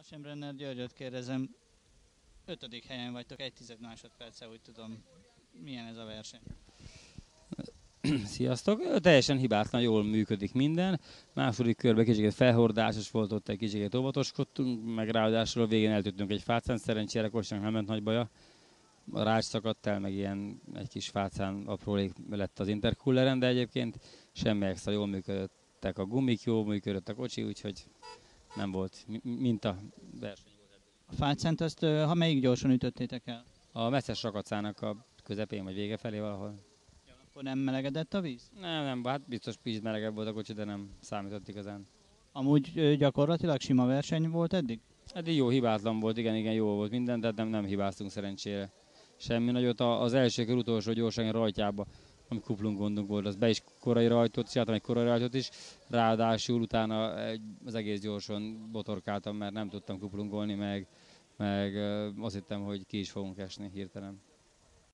Sem Brenner Györgyöt kérdezem, 5. helyen vagytok, 1 másodperce, úgy tudom. Milyen ez a verseny? Sziasztok! Teljesen hibátlan, jól működik minden. Második körben kicsit felhordásos volt, ott egy kicsit óvatoskodtunk, meg ráadásul a végén eltűntünk egy fácán, szerencsére Kocsinak nem ment nagy baja. A rács szakadt el, meg ilyen egy kis fácán aprólék lett az intercooleren, de egyébként semmi extra, jól működtek a gumik, jól működött a kocsi, úgyhogy nem volt minta verseny. A fácánt azt, ha melyik gyorsan ütöttétek el? A messzes rakacának a közepén vagy vége felé valahol. Akkor nem melegedett a víz? Nem, hát biztos kicsit melegebb volt a kocsi, de nem számított igazán. Amúgy gyakorlatilag sima verseny volt eddig? Eddig jó, hibátlan volt, igen, jó volt minden, de nem hibáztunk szerencsére. Semmi nagyot, az első kör utolsó gyorsan rajtjába, ami kuplung gondunk volt, az be is korai rajtot, csináltam egy korai rajtot is, ráadásul utána az egész gyorsan botorkáltam, mert nem tudtam kuplungolni, meg azt hittem, hogy ki is fogunk esni hirtelen.